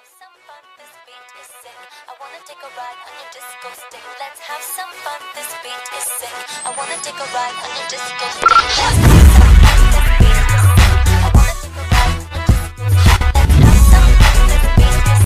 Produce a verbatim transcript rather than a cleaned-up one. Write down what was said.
have some fun, this beat is sick. I wanna take a ride on your disco stick. Let's have some fun, this beat is sick. I wanna take a ride on your disco stick. Let's have some